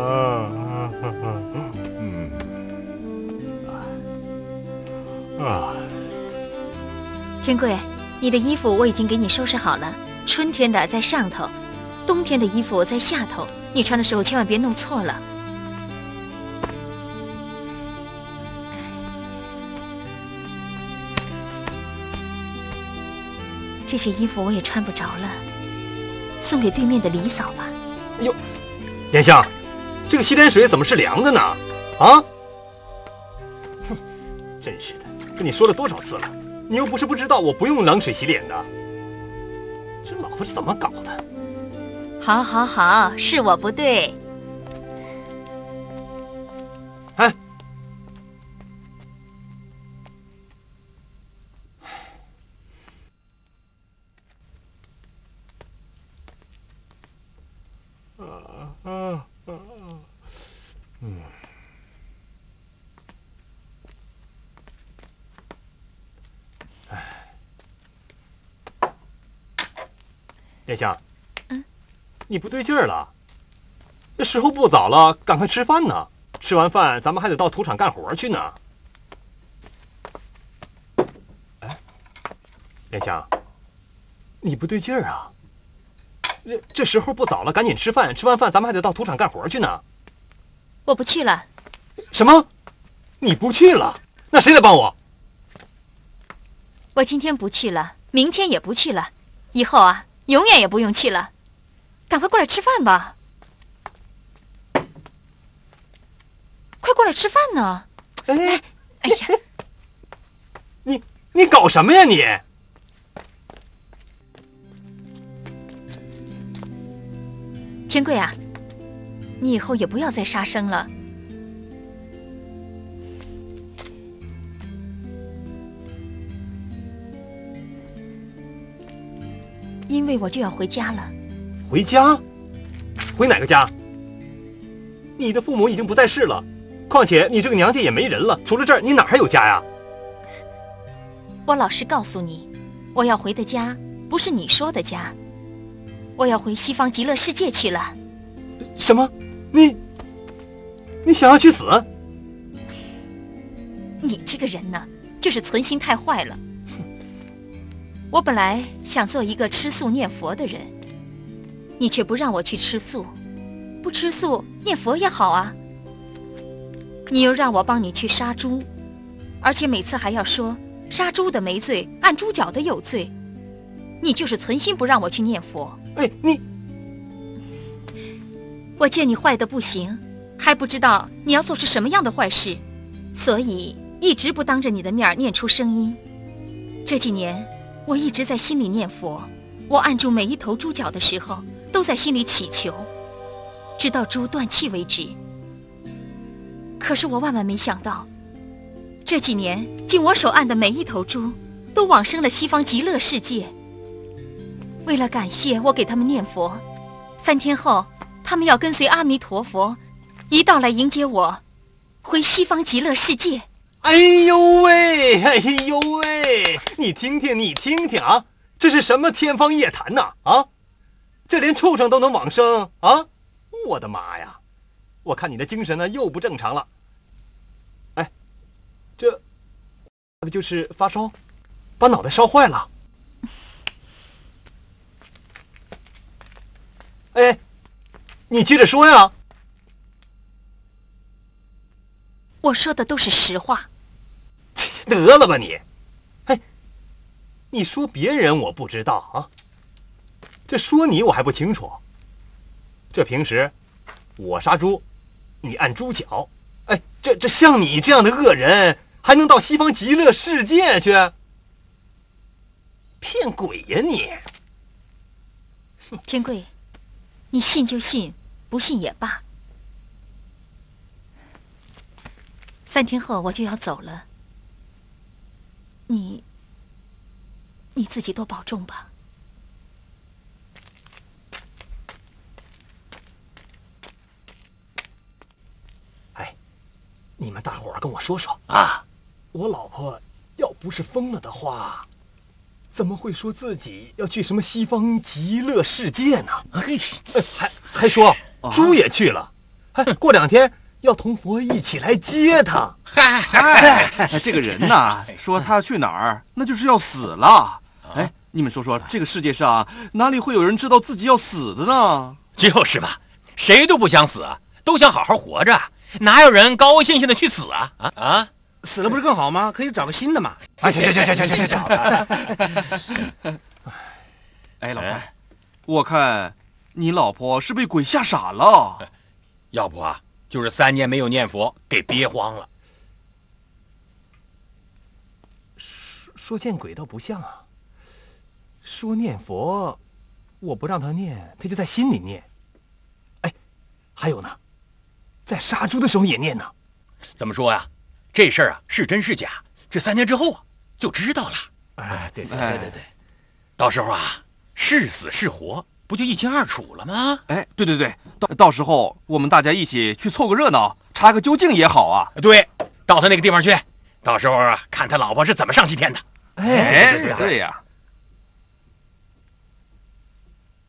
天贵，你的衣服我已经给你收拾好了，春天的在上头，冬天的衣服在下头，你穿的时候千万别弄错了。这些衣服我也穿不着了，送给对面的李嫂吧。 哎呦，莲香，这个洗脸水怎么是凉的呢？啊！哼，真是的，跟你说了多少次了，你又不是不知道我不用冷水洗脸的。这老婆是怎么搞的？ 好，是我不对。 哎。 莲香，你不对劲儿了。这时候不早了，赶快吃饭呢。吃完饭，咱们还得到土场干活去呢。哎，莲香，你不对劲儿啊！这时候不早了，赶紧吃饭。吃完饭，咱们还得到土场干活去呢。 我不去了。 什么？你不去了？那谁来帮我？ 我今天不去了，明天也不去了，以后啊，永远也不用去了。赶快过来吃饭吧！快过来吃饭呢！哎呀， 你搞什么呀你？ 天贵啊，你以后也不要再杀生了。因为我就要回家了。 回家？回哪个家？你的父母已经不在世了，况且你这个娘家也没人了，除了这儿，你哪还有家呀？ 我老实告诉你，我要回的家不是你说的家，我要回西方极乐世界去了。 什么？你想要去死？ 你这个人呢，就是存心太坏了。我本来想做一个吃素念佛的人，你却不让我去吃素，不吃素念佛也好啊。你又让我帮你去杀猪，而且每次还要说杀猪的没罪，按猪脚的有罪，你就是存心不让我去念佛。 哎， 我见你坏的不行，还不知道你要做出什么样的坏事，所以一直不当着你的面念出声音。这几年我一直在心里念佛，我按住每一头猪脚的时候都在心里祈求，直到猪断气为止。可是我万万没想到，这几年经我手按的每一头猪都往生了西方极乐世界。为了感谢我给他们念佛，3天后他们要跟随阿弥陀佛一道来迎接我回西方极乐世界。 哎呦喂，哎呦喂，你听听啊，这是什么天方夜谭呐？啊，这连畜生都能往生啊！我的妈呀，我看你的精神呢又不正常了。哎，这不就是发烧，把脑袋烧坏了？哎，你接着说呀。 我说的都是实话。 得了吧你！哎，你说别人我不知道啊，这说你我还不清楚。这平时我杀猪，你按猪脚，哎，这像你这样的恶人，还能到西方极乐世界去？骗鬼呀你！ 天贵，你信就信，不信也罢。3天后我就要走了，你自己多保重吧。 哎，你们大伙儿跟我说说啊，我老婆要不是疯了的话，怎么会说自己要去什么西方极乐世界呢？还说猪也去了，还过2天要同佛一起来接他。 这个人呐，说他去哪儿，那就是要死了。哎，你们说说，这个世界上哪里会有人知道自己要死的呢？ 就是吧，谁都不想死，都想好好活着，哪有人高高兴兴的去死啊？啊！ 死了不是更好吗？可以找个新的嘛。 哎，去！ 哎，老三，我看你老婆是被鬼吓傻了。 要不啊，就是3年没有念佛，给憋慌了。 说见鬼倒不像啊。说念佛，我不让他念，他就在心里念。哎，还有呢，在杀猪的时候也念呢。 怎么说呀？这事儿啊是真是假？这3年之后啊就知道了。 哎，对， 到时候啊是死是活，不就一清二楚了吗？ 哎，对，到时候我们大家一起去凑个热闹，查个究竟也好啊。 对，到他那个地方去，到时候啊看他老婆是怎么上西天的。 哎，对呀。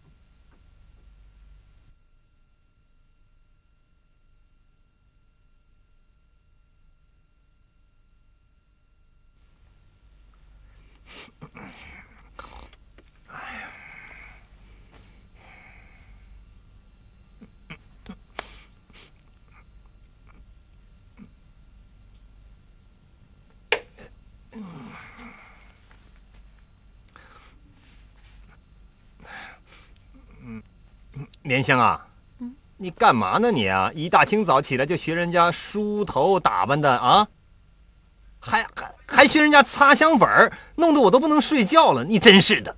莲香啊，你干嘛呢你啊？一大清早起来就学人家梳头打扮的啊，还学人家擦香粉儿，弄得我都不能睡觉了。你真是的。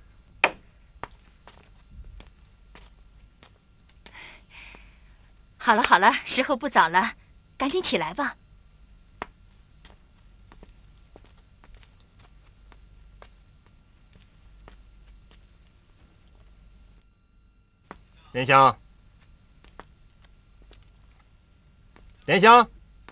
好了好了，时候不早了，赶紧起来吧。 莲香，莲香，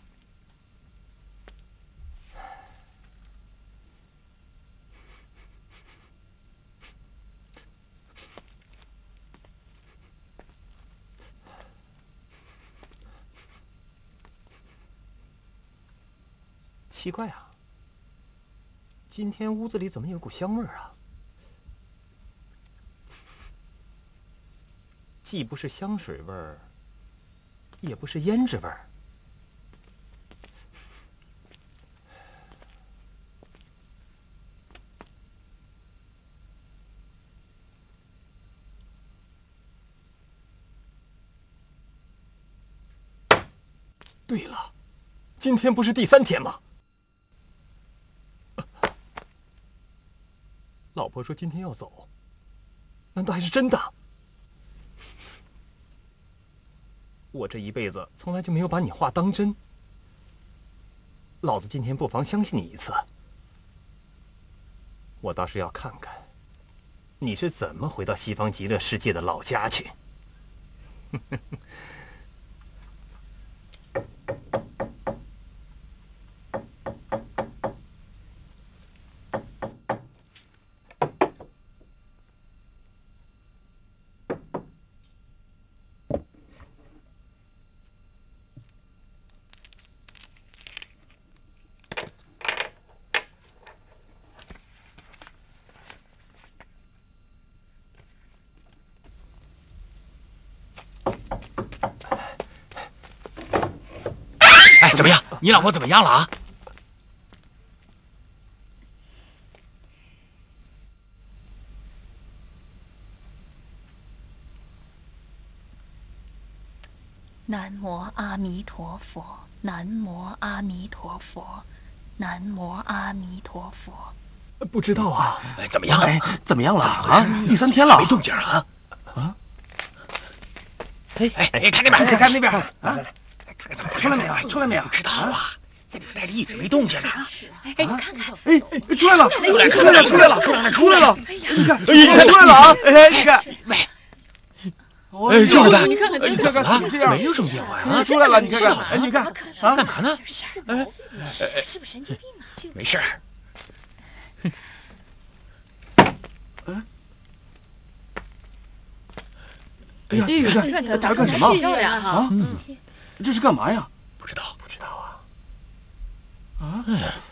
奇怪啊，今天屋子里怎么有股香味儿啊？既不是香水味儿，也不是胭脂味儿。对了，今天不是第3天吗？老婆说今天要走，难道还是真的？我这一辈子从来就没有把你话当真，老子今天不妨相信你一次。我倒是要看看，你是怎么回到西方极乐世界的老家去。 怎么样？你老婆怎么样了啊？ 南无阿弥陀佛，南无阿弥陀佛，南无阿弥陀佛。 不知道啊。 怎么样？ 怎么样了啊？第3天了， 没动静啊？ 啊？ 哎，看那边，看那边啊！ 出来没有？出来没有？ 不知道啊，在里面待着一直没动静呢。 哎，你看看， 哎，出来了！ 出来了！ 你看，出来了啊！哎，你看， 哎，就是他！ 你看，这样没有什么变化呀。 出来了，你看看，哎，你看啊， 干嘛呢？ 哎，是不是神经病啊？ 没事。 哎呀，你看，打干什么啊？这是干嘛呀？ 不知道啊。 啊？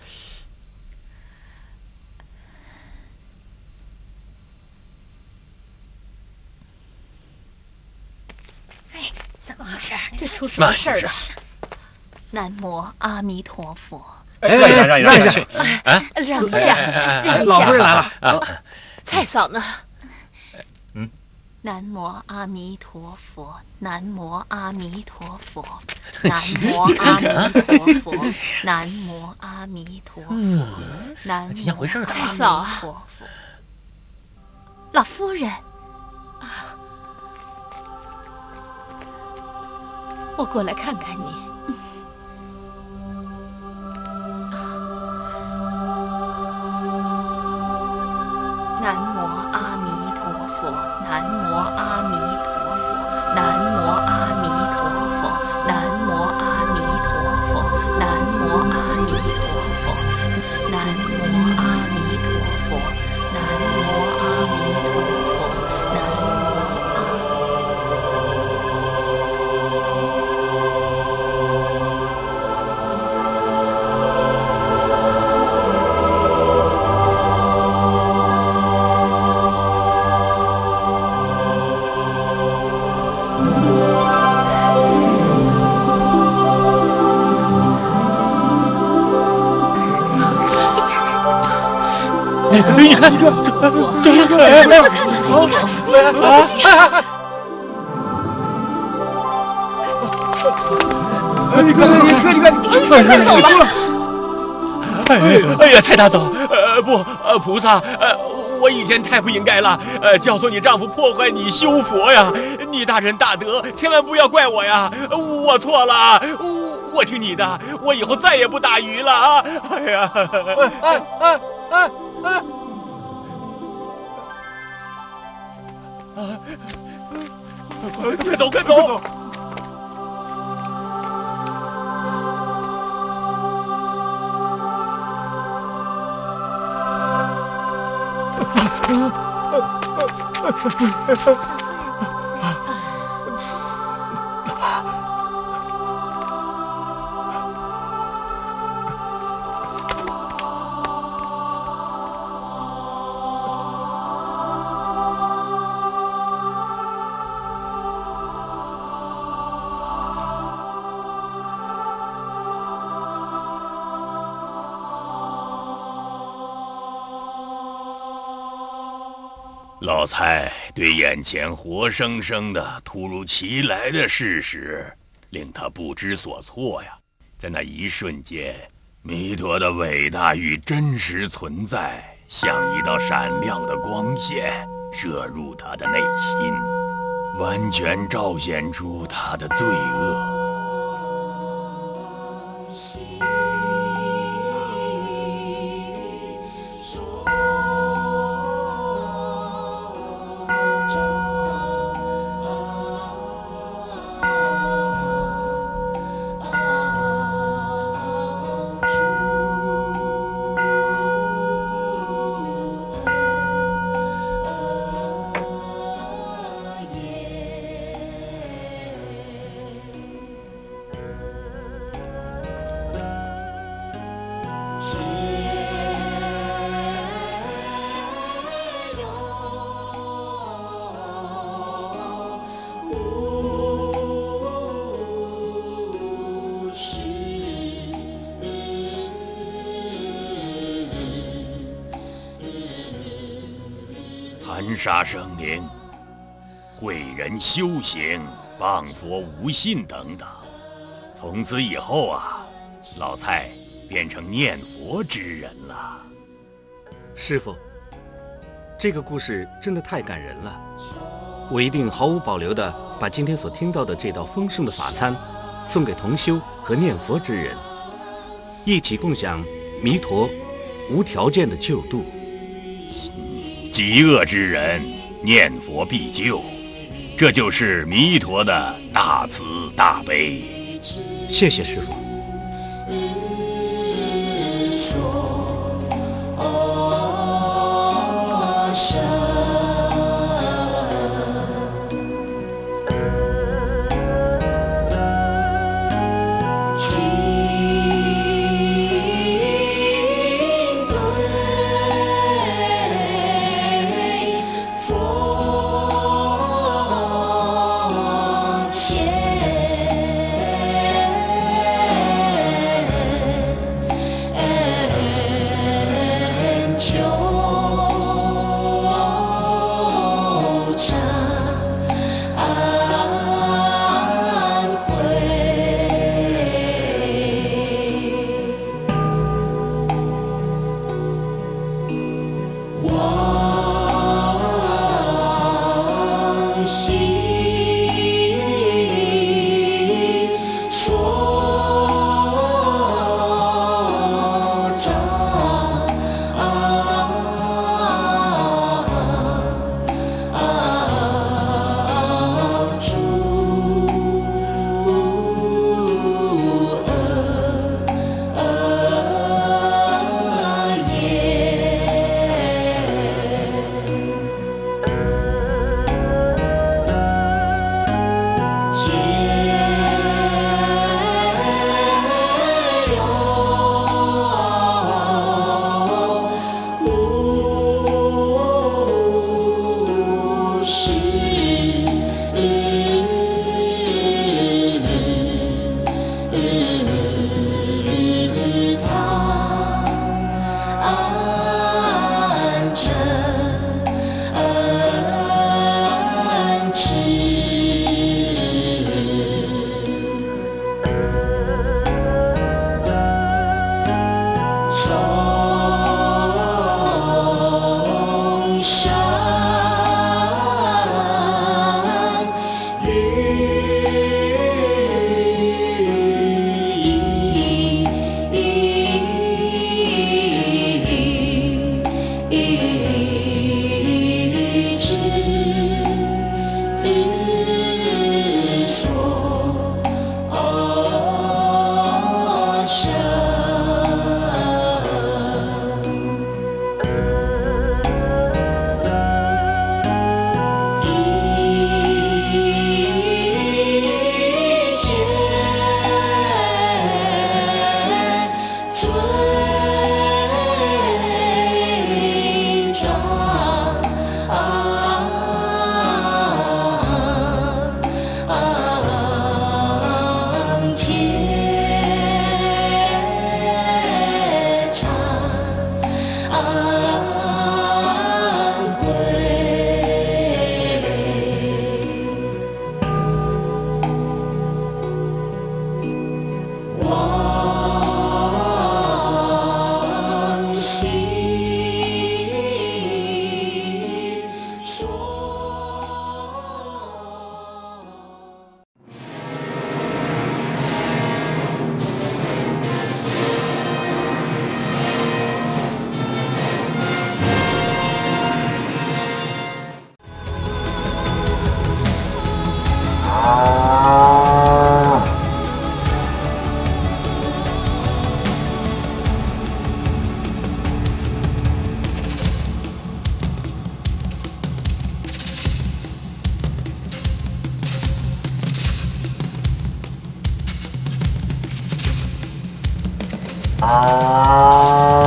哎，怎么回事？这出什么事儿了？南无阿弥陀佛。 让一下，让一下。 让一下，让一下。 老夫人来了。 蔡嫂呢？ 南无阿弥陀佛，南无阿弥陀佛，南无阿弥陀佛，南无阿弥陀佛，南无阿弥陀佛。老夫人， 我过来看看你。 南无阿弥陀佛，南无阿弥陀佛，南无阿弥陀佛，南无阿弥陀佛，南无阿弥陀佛，南无阿弥陀佛，南无阿弥陀佛，南无你看，这， 你看， 你快走吧！ 哎呀，蔡大总，菩萨，我以前太不应该了，教唆你丈夫破坏你修佛呀！你大仁大德，千万不要怪我呀！我错了，我听你的，我以后再也不打鱼了啊！哎呀，快走，快走！老蔡对眼前活生生的、突如其来的事实，令他不知所措呀。在那一瞬间，弥陀的伟大与真实存在，像一道闪亮的光线，射入他的内心，完全彰显出他的罪恶。残杀生灵、毁人修行、谤佛无信等等。从此以后啊，老蔡变成念佛之人了。 师父，这个故事真的太感人了，我一定毫无保留地把今天所听到的这道丰盛的法餐送给同修和念佛之人，一起共享弥陀无条件的救度。 极恶之人念佛必救，这就是弥陀的大慈大悲。 谢谢师父。 啊。